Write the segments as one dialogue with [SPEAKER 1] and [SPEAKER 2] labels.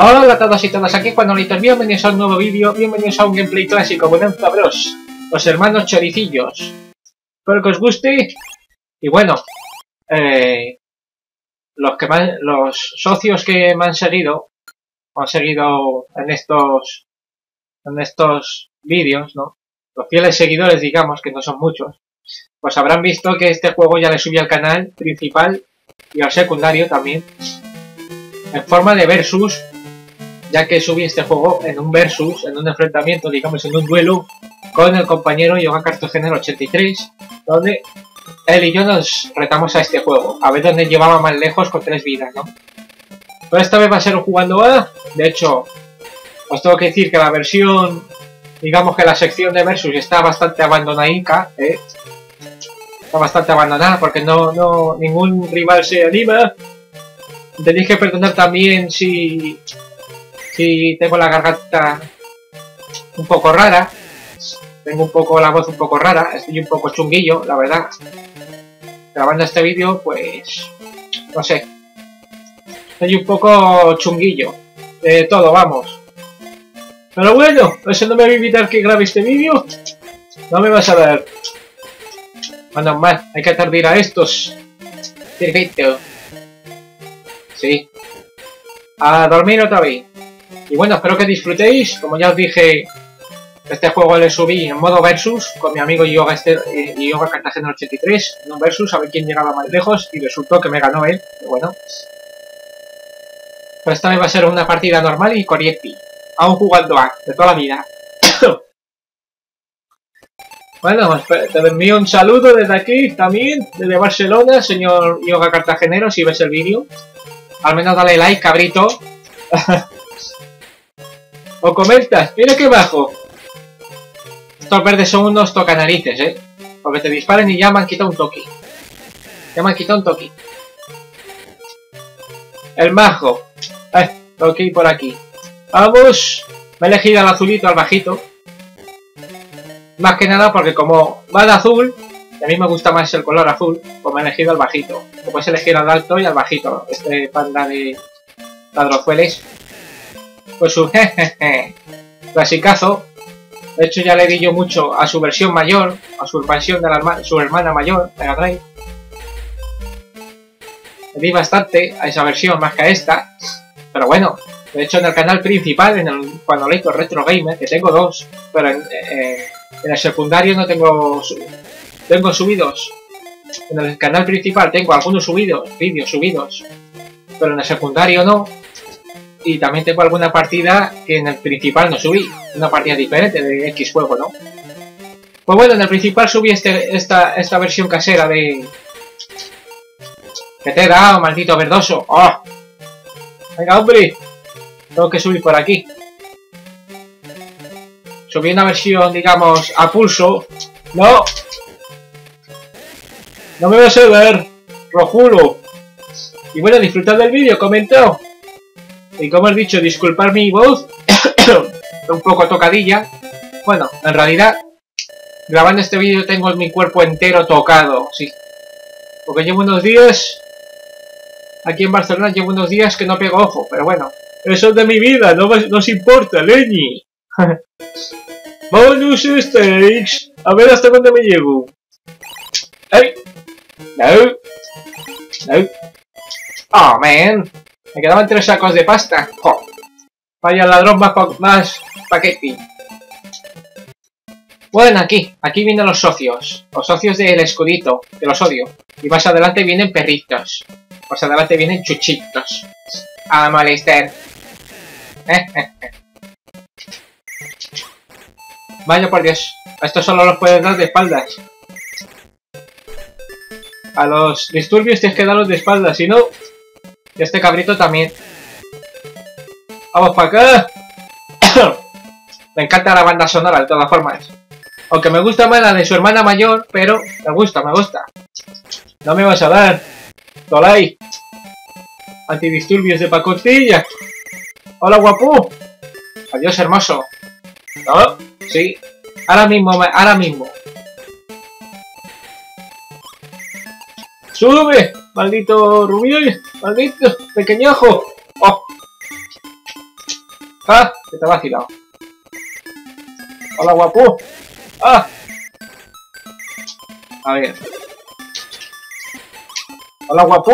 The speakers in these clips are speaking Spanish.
[SPEAKER 1] Hola a todos y todas, aquí Juanolitos, bienvenidos a un nuevo vídeo, bienvenidos a un gameplay clásico Bonanza Bros, los hermanos choricillos. Espero que os guste. Y bueno, los socios que me han seguido en estos vídeos, ¿no? Los fieles seguidores, digamos, que no son muchos, pues habrán visto que este juego ya le subí al canal principal y al secundario también, en forma de versus, ya que subí este juego en un versus, en un enfrentamiento, digamos, en un duelo con el compañero Yoga Cartagena 83, donde él y yo nos retamos a este juego, a ver dónde llevaba más lejos con 3 vidas, ¿no? Pero esta vez va a ser jugando A. De hecho, os tengo que decir que la versión, digamos que la sección de versus está bastante abandonadica, está bastante abandonada porque ningún rival se anima. Tenéis que perdonar también si tengo la garganta un poco rara, tengo la voz un poco rara, estoy un poco chunguillo, la verdad. Grabando este vídeo, pues, no sé, estoy un poco chunguillo de todo, vamos. Pero bueno, eso no me va a evitar que grabe este vídeo, no me vas a ver. Bueno, mal, hay que aturdir a estos. Perfecto. Sí. A dormir otra vez. Y bueno, espero que disfrutéis. Como ya os dije, este juego le subí en modo versus con mi amigo Yoga Cartagena 83 en un versus, a ver quién llegaba más lejos, y resultó que me ganó él, pero bueno. Pero esta vez va a ser una partida normal y corriente, aún jugando A, de toda la vida. Bueno, te envío un saludo desde aquí también, desde Barcelona, señor Yoga Cartagenero, si ves el vídeo. Al menos dale like, cabrito. O comentas, mira que bajo. Estos verdes son unos tocanarices, porque te disparen y ya me han quitado un toque. El majo. Tengo que ir por aquí. Vamos. Me he elegido al azulito, al bajito. Más que nada porque como va de azul, y a mí me gusta más el color azul, pues me he elegido al bajito. Te puedes elegir al alto y al bajito. Este panda de ladrozueles. Pues un jejeje. Clasicazo. De hecho ya le di yo mucho a su versión mayor, a su versión de su hermana mayor, Mega Drive. Le di bastante a esa versión más que a esta. Pero bueno, de hecho en el canal principal, en el Juanolitos Retro Gamer, que tengo 2, pero en el secundario no tengo subidos. En el canal principal tengo algunos vídeos subidos, pero en el secundario no. Y también tengo alguna partida que en el principal no subí. Una partida diferente de X juego, ¿no? Pues bueno, en el principal subí esta versión casera de... ¿Qué te he dado, maldito verdoso? ¡Oh! Venga, hombre. Tengo que subir por aquí. Subí una versión, digamos, a pulso. ¡No! No me vas a ver, lo juro. Y bueno, disfrutad del vídeo, comentad. Y como he dicho, disculpar mi voz, un poco tocadilla. Bueno, en realidad, grabando este vídeo tengo mi cuerpo entero tocado, sí. Porque llevo unos días, aquí en Barcelona llevo unos días que no pego ojo, pero bueno. Eso es de mi vida, no os importa, leñi. Bonus stakes, a ver hasta dónde me llevo. ¡Ey! No. Oh, man. Me quedaban 3 sacos de pasta. ¡Jo! Vaya ladrón más paquete. Bueno, aquí vienen los socios. Los socios del escudito, que los odio. Y más adelante vienen perritos. Más adelante vienen chuchitos. A molestar. Vaya por Dios. A estos solo los puedes dar de espaldas. A los disturbios tienes que darlos de espaldas, si no... Y este cabrito también. ¡Vamos para acá! Me encanta la banda sonora, de todas formas. Aunque me gusta más la de su hermana mayor, pero me gusta. No me vas a dar. Tolai. Antidisturbios de pacotilla. Hola, guapo. Adiós, hermoso. ¿No? Sí. Ahora mismo. ¡Sube! ¡Maldito Rubiel! ¡Maldito pequeñajo! ¡Oh! ¡Ah! Que te ha vacilado. ¡Hola, guapo! ¡Ah! A ver. ¡Hola, guapo!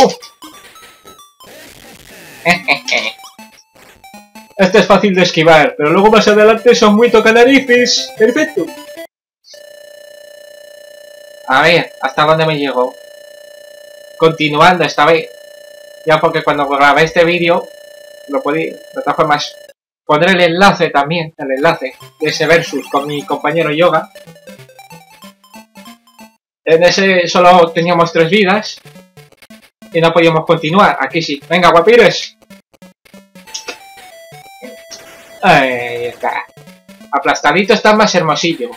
[SPEAKER 1] Este es fácil de esquivar, pero luego más adelante son muy tocanarices. ¡Perfecto! A ver, ¿hasta dónde me llegó? Continuando esta vez. Ya porque cuando grabé este vídeo, lo podía, de todas formas, pondré el enlace también, el enlace de ese versus con mi compañero Yoga. En ese solo teníamos 3 vidas y no podíamos continuar. Aquí sí. Venga, guapires. Ahí está. Aplastadito está más hermosillo.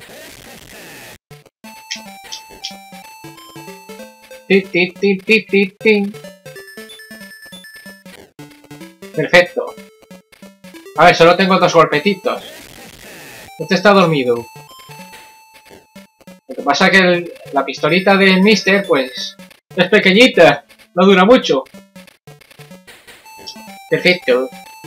[SPEAKER 1] Perfecto. A ver, solo tengo 2 golpetitos. Este está dormido. Lo que pasa es que la pistolita del Mister, pues, es pequeñita. No dura mucho. Perfecto.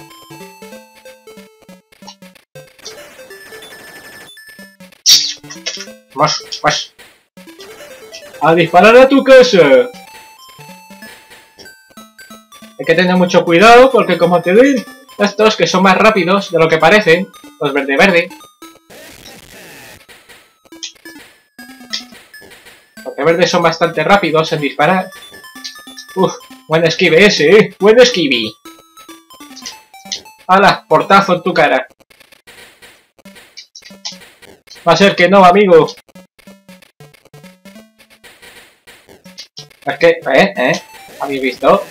[SPEAKER 1] Vamos. A disparar a tu casa. Hay que tener mucho cuidado porque como te ven estos que son más rápidos de lo que parecen, los verde. Los verdes son bastante rápidos en disparar. Uf, buen esquive ese, buen esquive. ¡Hala! Portazo en tu cara. Va a ser que no, amigo. Es que, ¿habéis visto?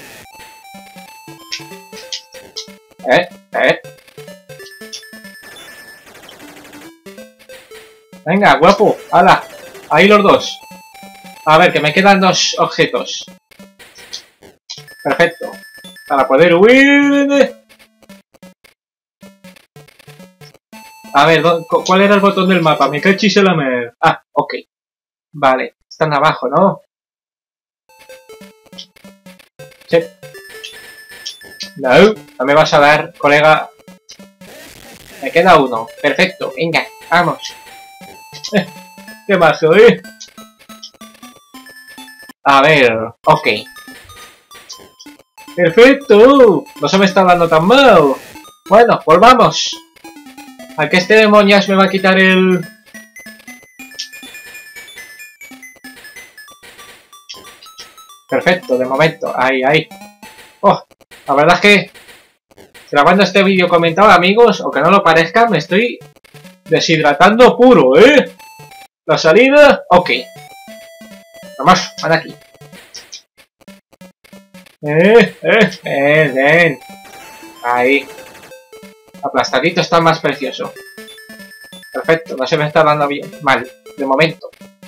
[SPEAKER 1] Venga, guapo, hala. Ahí los 2. A ver, que me quedan 2 objetos. Perfecto. Para poder huir. A ver, ¿cuál era el botón del mapa? Me cachis en la mer. Ah, ok. Vale, están abajo, ¿no? Sí. No me vas a dar, colega. Me queda 1. Perfecto, venga, vamos. Qué majo, A ver, ok. Perfecto. No se me está dando tan mal. Bueno, volvamos. ¿A qué este demonias me va a quitar el...? Perfecto, de momento. Ahí. Oh, la verdad es que grabando este vídeo comentado, amigos, o que no lo parezca, me estoy deshidratando puro, La salida, ok. Vamos, van aquí. Ven. Ahí. Aplastadito está más precioso. Perfecto, no se me está dando bien. Mal, de momento.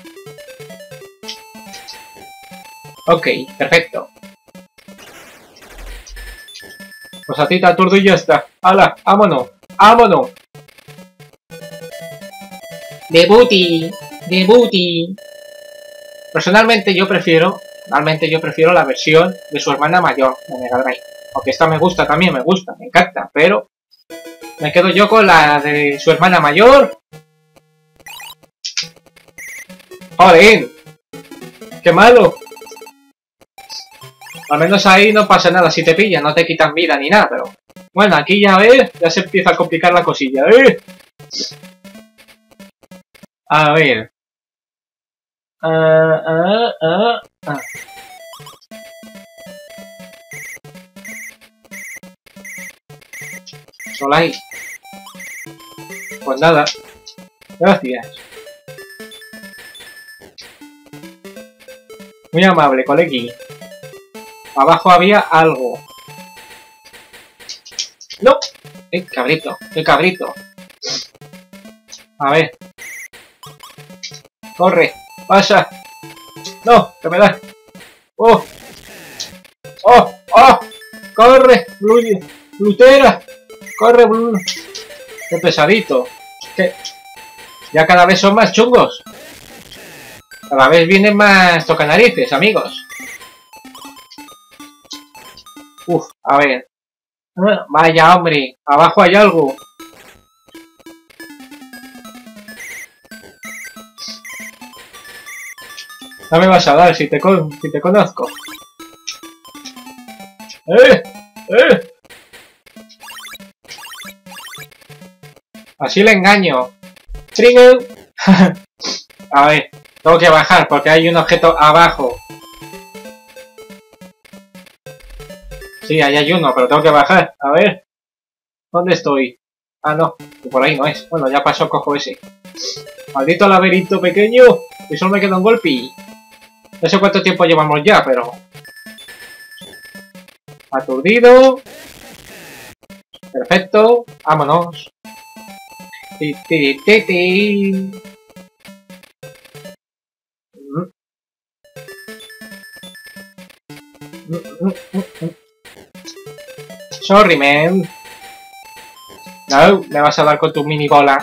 [SPEAKER 1] Ok, perfecto. Pues a ti te aturdo y ya está. ¡Hala! ¡Vámonos! ¡Vámonos! ¡De booty! Personalmente yo prefiero la versión de su hermana mayor de Mega Drive. Aunque esta me gusta también, me encanta, pero me quedo yo con la de su hermana mayor. ¡Joder! ¡Qué malo! Al menos ahí no pasa nada si te pillan, no te quitan vida ni nada, pero... Bueno, aquí ya ves, ya se empieza a complicar la cosilla, A ver... Solo ahí. Pues nada. Gracias. Muy amable, colegui. Abajo había algo. ¡No! ¡Qué cabrito! A ver. ¡Corre! ¡Pasa! ¡No! ¡Que me da! ¡Oh! ¡Corre! ¡Blutera! ¡Corre, Blue! ¡Qué pesadito! ¿Qué? Ya cada vez son más chungos. Cada vez vienen más tocanarices, amigos. Uf, a ver. Vaya, hombre. Abajo hay algo. No me vas a dar si te conozco. ¡Eh! Así le engaño. ¡Trigger! A ver, tengo que bajar porque hay un objeto abajo. Sí, ahí hay uno, pero tengo que bajar. A ver. ¿Dónde estoy? Ah, no. Por ahí no es. Bueno, ya pasó, cojo ese. Maldito laberinto pequeño. Y solo me queda un golpe. No sé cuánto tiempo llevamos ya, pero... Aturdido. Perfecto. Vámonos. Sorry, man. No, me vas a dar con tu mini bola.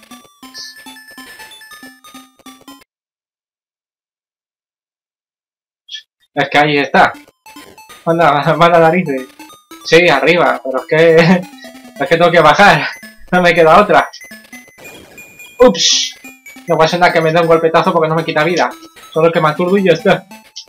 [SPEAKER 1] Es que ahí está. Manda narices. Sí, arriba, pero es que... es que tengo que bajar. No me queda otra. Ups. No pasa nada que me dé un golpetazo porque no me quita vida. Solo que me aturdo y ya está.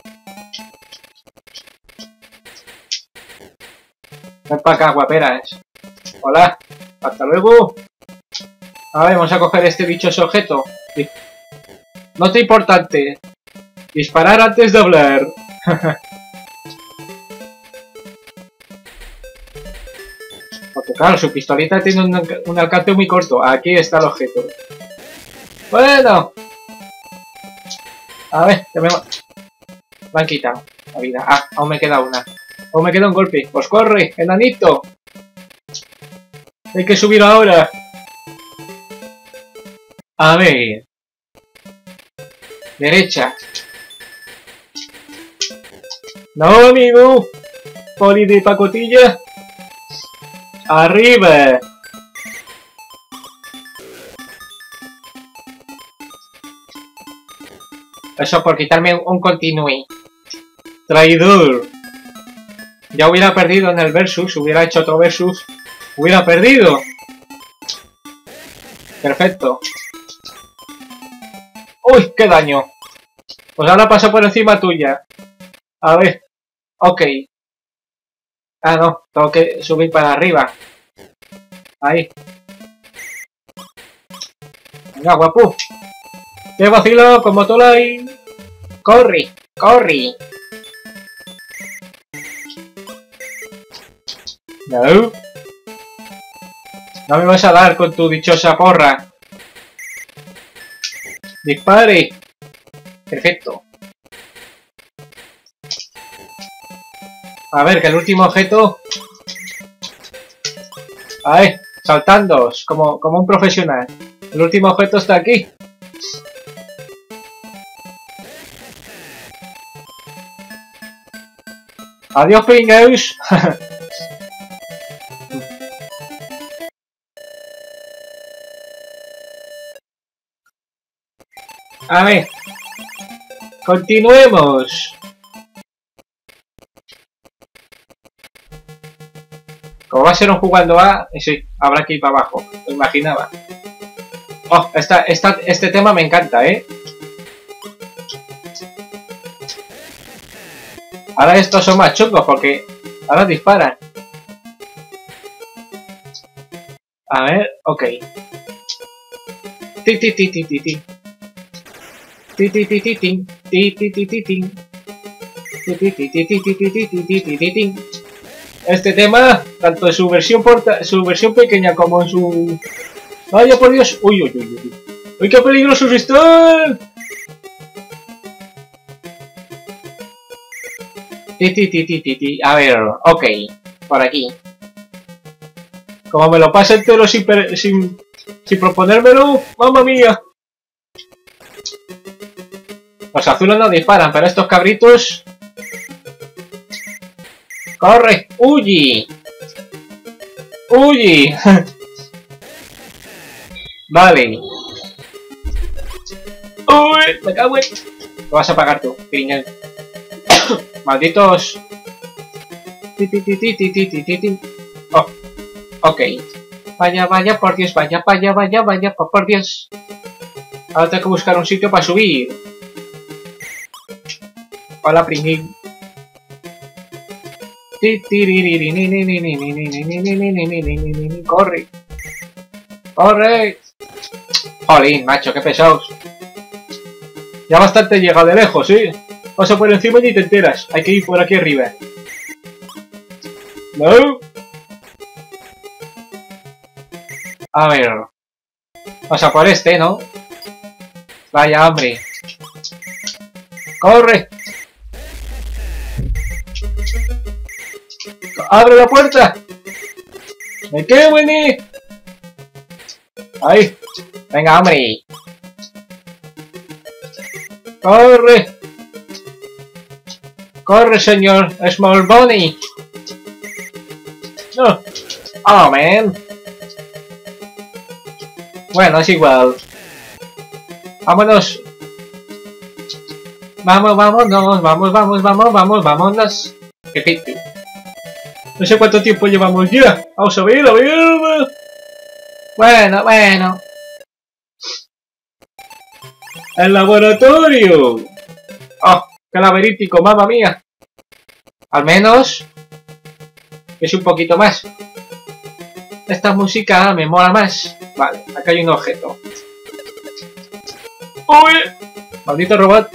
[SPEAKER 1] Ven para acá, guaperas. Hola. Hasta luego. A ver, vamos a coger este dichoso objeto. Nota importante. Disparar antes de hablar. Porque claro, su pistolita tiene un alcance muy corto. Aquí está el objeto. Bueno. A ver, que me han quitado la vida. Ah, aún me queda una. Aún me queda un golpe. Pues corre, enanito. Hay que subir ahora. A ver. Derecha. No, amigo. Poli de pacotilla. Arriba. Eso por quitarme un continue. Traidor. Ya hubiera perdido en el versus. Hubiera hecho otro versus. Hubiera perdido. Perfecto. Uy, qué daño. Pues ahora paso por encima tuya. A ver. Ok. Ah, no. Tengo que subir para arriba. Ahí. Venga, guapo. ¡Qué vacilo! ¡Como Tolai! ¡Corre! ¡Corre! No. No me vas a dar con tu dichosa porra. ¡Dispare! Perfecto. A ver, que el último objeto... Ahí, saltando, como un profesional. El último objeto está aquí. Adiós, pringaus. A ver. Continuemos. Como va a ser un jugando A, sí, habrá que ir para abajo. Lo imaginaba. Oh, este tema me encanta, ¿eh? Ahora estos son más chungos porque ahora disparan. A ver, ok. Ti ti ti ti ti ti. Ti ti ti ti ti. Ti ti ti ti ti. Ti ti ti ti ti ti ti ti ti ti ti. Este tema, tanto en su versión pequeña como en su... ¡Vaya por Dios! ¡Uy, uy, uy, uy! ¡Uy, qué peligrosos están! A ver, ok. Por aquí. Como me lo pasa entero sin proponérmelo, ¡mamma mía! Los azules no disparan, pero estos cabritos... ¡Corre! ¡Huye! ¡Huye! Vale. ¡Uy! ¡Me cago en... Lo vas a pagar tú, pirinel. Malditos... Oh, Ok. Vaya, vaya, por Dios, vaya, vaya, vaya, vaya, por Dios. Ahora tengo que buscar un sitio para subir. Hola, Pringin. Corre. Corre. Jolín, macho, qué pesados. Ya bastante llega de lejos, ¿sí? Pasa por encima y ni te enteras. Hay que ir por aquí arriba. No. A ver. Pasa por este, ¿no? Vaya, hombre. ¡Corre! ¡Abre la puerta! ¡Me quedo en ahí! ¡Ahí! ¡Venga, hombre! ¡Corre! ¡Corre, señor Small Bunny! ¡No! ¡Oh, man! Bueno, es igual. ¡Vámonos! ¡Vamos, vámonos! ¡Vamos, vamos, vamos, vamos, vámonos! ¡Qué no sé cuánto tiempo llevamos ya. Vamos a ver, a ver. Bueno, bueno. El laboratorio. Oh, qué laberíntico, mamma mía. Al menos es un poquito más. Esta música me mola más. Vale, acá hay un objeto. ¡Uy! Maldito robot.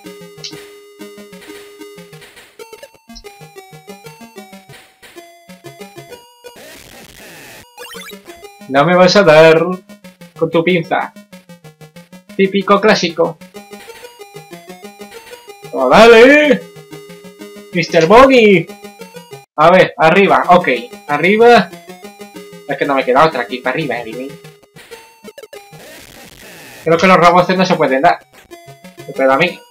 [SPEAKER 1] No me vas a dar con tu pinza. Típico clásico. ¡Oh, dale! ¡Mr. Boggy! A ver, arriba, ok. Arriba. Es que no me queda otra aquí para arriba, Creo que los robots no se pueden dar. Pero a mí.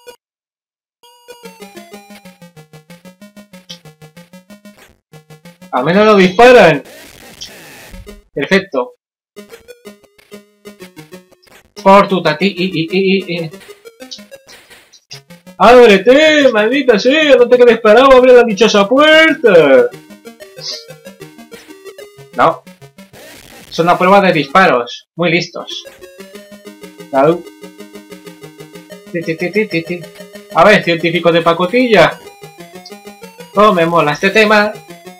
[SPEAKER 1] Al menos lo disparan. Perfecto. Por tu tati. ¡Ábrete, maldita sea! ¡No te quedes parado! ¡Abre la dichosa puerta! No. Es una prueba de disparos. Muy listos. Claro. A ver, científico de pacotilla. ¿Cómo me mola este tema?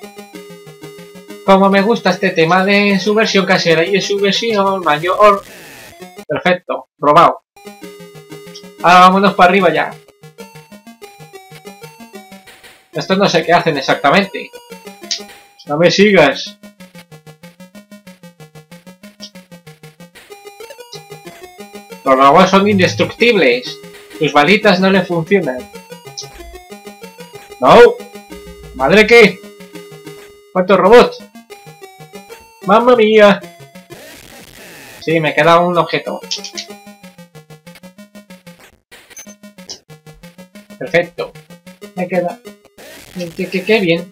[SPEAKER 1] Como me gusta este tema de su versión casera y de su versión mayor. Perfecto, robado. Ahora vámonos para arriba ya. Esto no sé qué hacen exactamente. No me sigas. Los robots son indestructibles. Tus balitas no le funcionan. ¡No! ¿Madre qué? ¿Cuántos robots? ¡Mamma mía! Sí, me queda un objeto. Perfecto. Me queda... ¡Qué bien!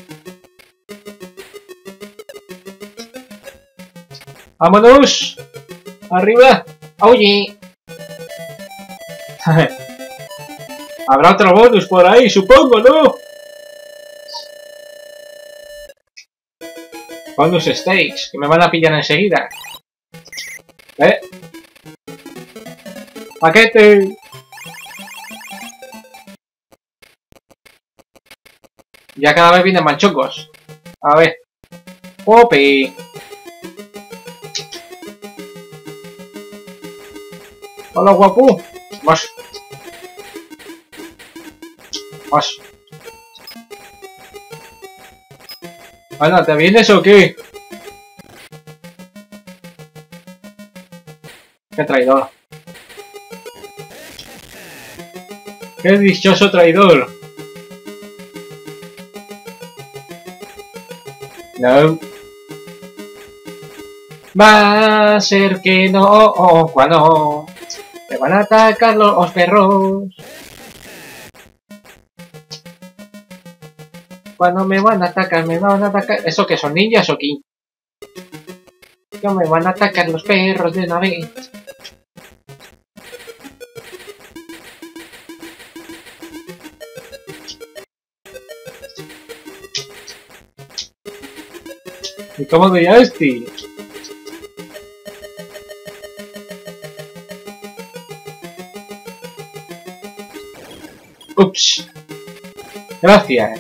[SPEAKER 1] ¡Vámonos! ¡Arriba! ¡Oye! Habrá otro bonus por ahí, supongo, ¿no? Bonus stakes, que me van a pillar enseguida. ¡Paquete! Ya cada vez vienen manchocos. A ver. ¡Popi! Hola, guapo. Más. Más. Bueno, ¿te vienes o qué? Qué traidor. Qué dichoso traidor. No. Va a ser que no, cuando te van a atacar los perros. Cuando me van a atacar, me van a atacar. ¿Eso qué son ninjas o qué? Que me van a atacar los perros de una vez. cómo veía este? Ups. Gracias.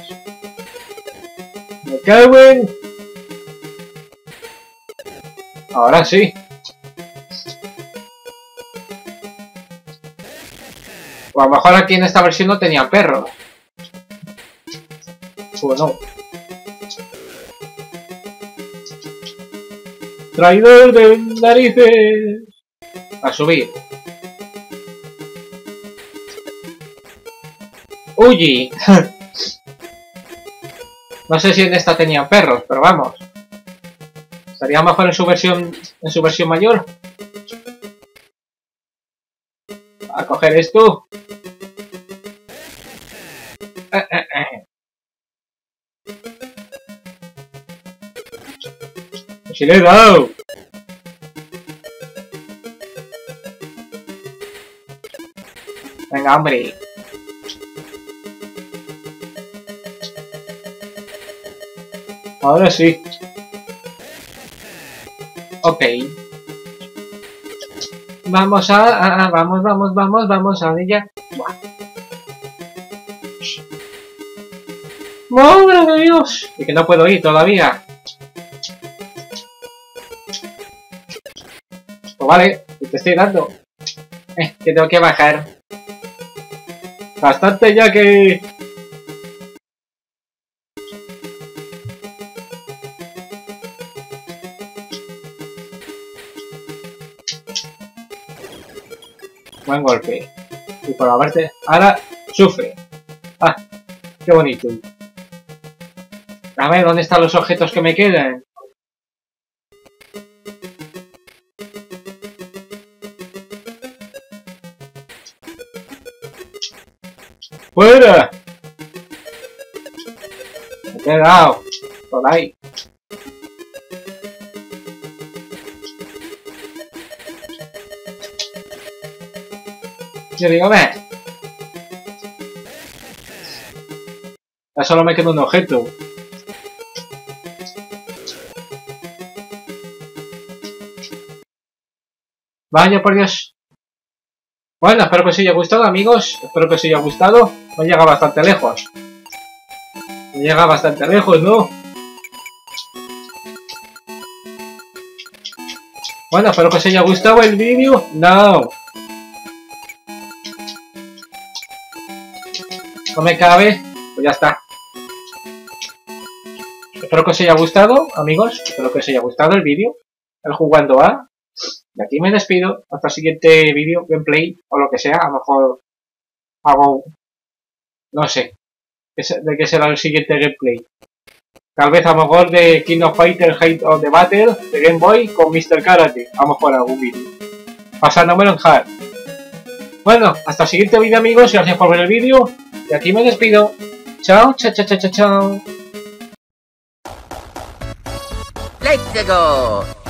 [SPEAKER 1] Me cago en... Ahora sí. O a lo mejor aquí en esta versión no tenían perros. O no. Traidor de narices. A subir. Uy. No sé si en esta tenían perros, pero vamos. Estaría mejor en su versión mayor. A coger esto. ¡Si le he dado! Venga, hombre. Ahora sí. Ok. Vamos vamos a ella. Buah. ¡Madre de Dios! Y que no puedo ir todavía. Pues vale, te estoy dando. Que tengo que bajar. Bastante ya que... Buen golpe. Y por la parte... Ahora sufre. Ah, qué bonito. A ver, ¿dónde están los objetos que me quedan? ¡Fuera! Me he quedado. Por ahí. Yo digo, ve. Ya solo me queda un objeto. Vaya por Dios. Bueno, espero que os haya gustado, amigos. Espero que os haya gustado. Me llega bastante lejos. Me llega bastante lejos, ¿no? Bueno, espero que os haya gustado el vídeo. No. No me cabe. Pues ya está. Espero que os haya gustado, amigos. Espero que os haya gustado el vídeo. El jugando a... Y aquí me despido. Hasta el siguiente vídeo, gameplay o lo que sea. A lo mejor hago... No sé. ¿De qué será el siguiente gameplay? Tal vez a lo mejor de King of Fighters Hate of the Battle de Game Boy con Mr. Karate. A lo mejor algún vídeo. Pasándomelo en hard. Bueno, hasta el siguiente vídeo, amigos. Gracias por ver el vídeo. Y aquí me despido. Chao, chao, chao, chao, chao.
[SPEAKER 2] Let's go!